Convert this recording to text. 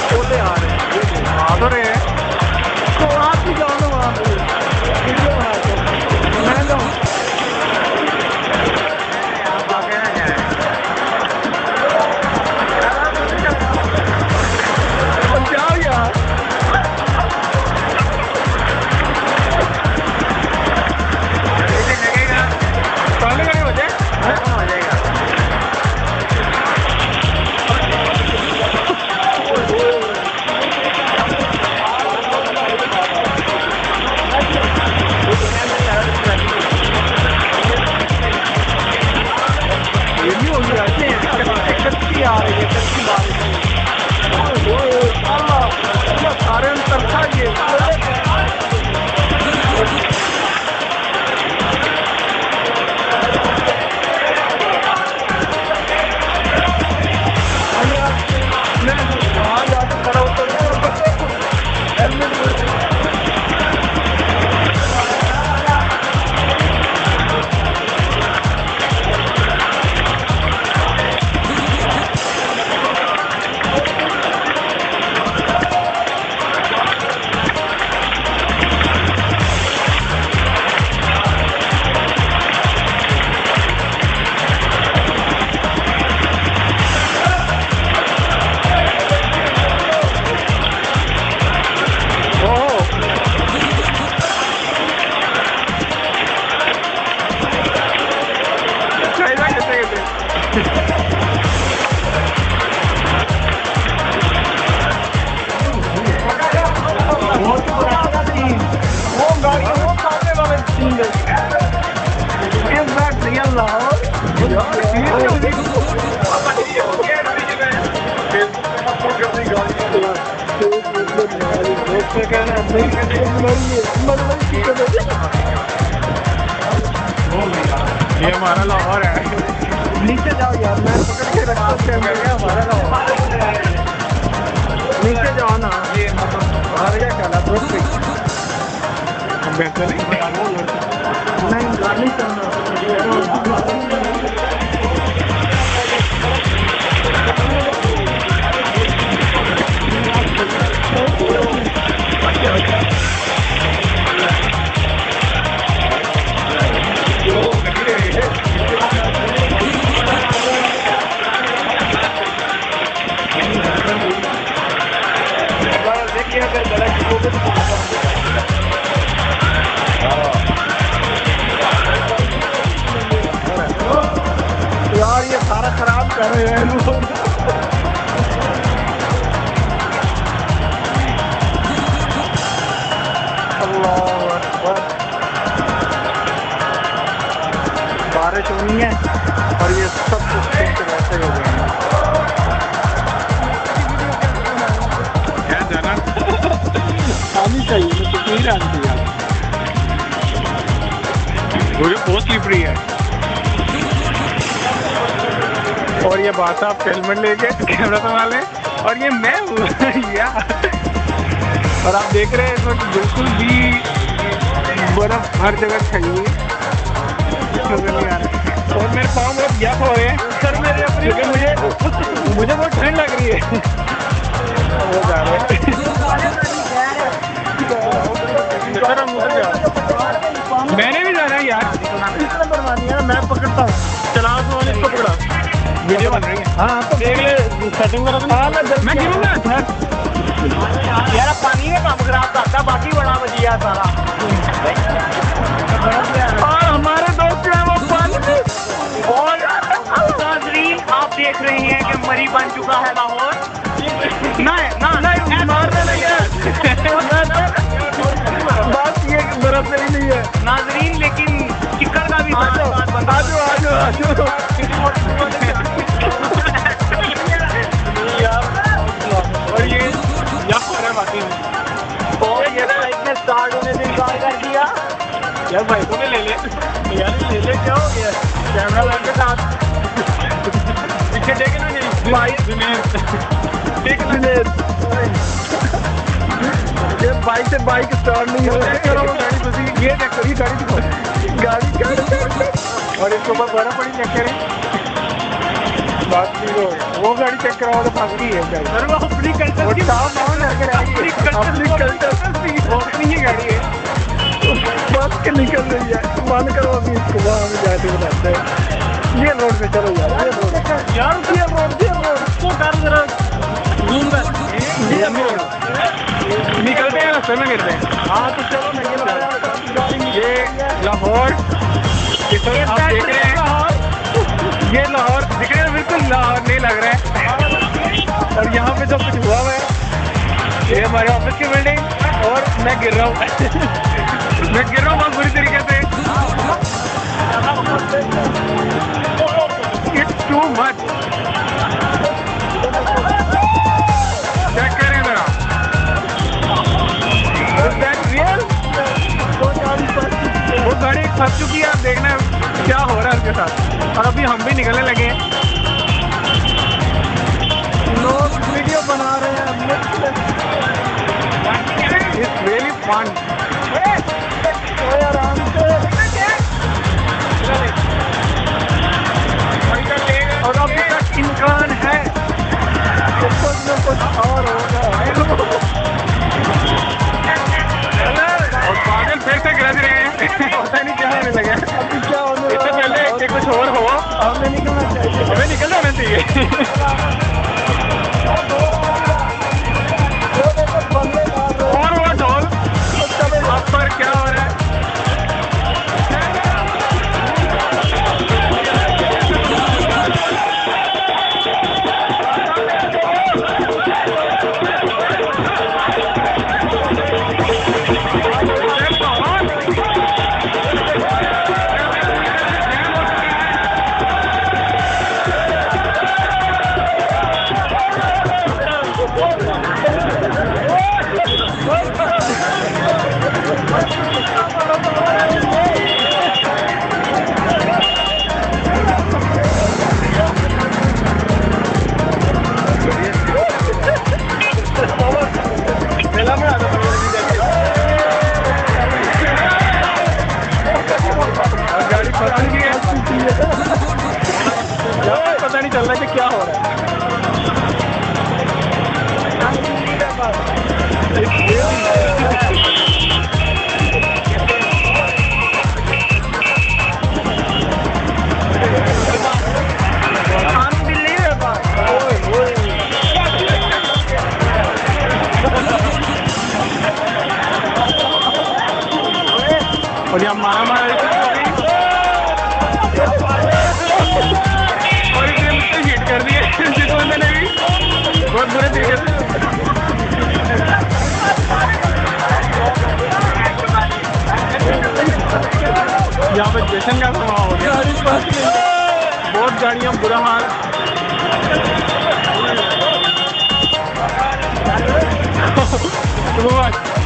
बोले आ रहे हैं, आ तो रहे हैं, तो आप भी जाओ ना वहाँ पे वीडियो बना के। मैं तो जाओ यार, सामने खड़े हो जाए, हो जाएगा। ये भी हो गया, कच्ची आ रही है, कच्ची बारिश सारे तरसा ये ये हमारा लाहौर है। नीचे जाओ यार, मैं पकड़ के रखता हूँ, हमारा लाहौर। नीचे जाओ ना, हमारे क्या ख्याल है? बेहतर नहीं गाड़ी चलना। यार ये सारा खराब कर रहे हैं लोग। अल्लाह अकबर, बारिश हुई है और ये सब कुछ वैसे हो गए हैं। क्या जाना आनी चाहिए, मैं तस्वीर आनी चाहिए। वो जो बहुत स्लिपरी है। और ये बात आप हेलमेट लेके कैमरा संभाले, और ये मैं हूँ यार। और आप देख रहे हैं इस वक्त बिल्कुल भी बर्फ हर जगह छाई हुई नजर नहीं आ रहा, और मेरे पाँव बहुत गैप हो रहे हैं सर मेरे अपने, क्योंकि मुझे बहुत ठंड लग रही है। वो जा रहे हैं सर, हम उधर जा, मैंने भी जाना है यार। मैं पकड़ता हूँ, चला इसको पकड़ा, वीडियो बन रही है। हाँ तो देख ले, सेटिंग करो। मैं गिरूंगा यार, पानी में काम खराब करता, बाकी बड़ा बजिया सारा। और हमारे दोस्त जो है वो पानी, और नाज़रीन आप देख रहे हैं कि मरी बन चुका है लाहौर। नहीं मारने लगे बात ये बर्फ से ही नहीं है नाज़रीन, लेकिन चिक्कड़ का भी बात बंदा। आजो और ये बाकी और ये बाइक ने स्टार्ट होने से इनकार कर दिया यार। बाइकों में ले यार, ले क्या हो गया? कैमरा मैन के साथ पीछे देखे ना, नहीं ये बाइक से बाइक स्टार्ट नहीं हो रही। ये देखो, ये गाड़ी दिखाओ, गाड़ी और इसके ऊपर बर्फ पड़ी, चेक करें। बात नहीं हो गई। वो गाड़ी चेक कराओ तो फंस गई है गाड़ी। सर वो अपनी कल्चर की अपनी गाड़ी है, बस के निकल रही है। मान करो अभी इसको वहाँ में जाके बताते हैं। ये रोड पे चलो यार, ये रोड को कर जरा जूम कर निकलते हैं, रास्ते में गिरते हैं। हाँ तो चलो नहीं, ये लाहौर, आप देख रहे हैं, ये लाहौर दिख रहे हैं, बिल्कुल लाहौर नहीं लग रहा है। और यहाँ पे जो कुछ हुआ है, ये हमारे ऑफिस की बिल्डिंग, और मैं गिर रहा हूँ मैं गिर रहा हूँ बहुत बुरी तरीके से। It's too much. चेक करें जरा, वो गाड़ी फंस चुकी है। आप देखना क्या हो रहा है उसके साथ। और अभी हम भी निकलने लगे हैं, लोग वीडियो बना रहे हैं। It's really fun. आराम से, और अभी तक इम्कान है कुछ और होगा। और बादल फिर से गरज रहे हैं पता नहीं क्या होने लगा। अभी क्या होने, इससे पहले कि कुछ और हो, हमें निकलना चाहिए, हमें निकल जाना चाहिए। और वो ढोल आप पर क्या हो रहा है? पता नहीं चल रहा कि क्या हो रहा है। और यहाँ मारा मारा और इसने मुझसे हिट कर दिया जिस बंदे ने भी बहुत बुरे तरीके से। यहाँ पे जश्न का समा हो गया, बहुत गाड़ियाँ, बुरा हाल।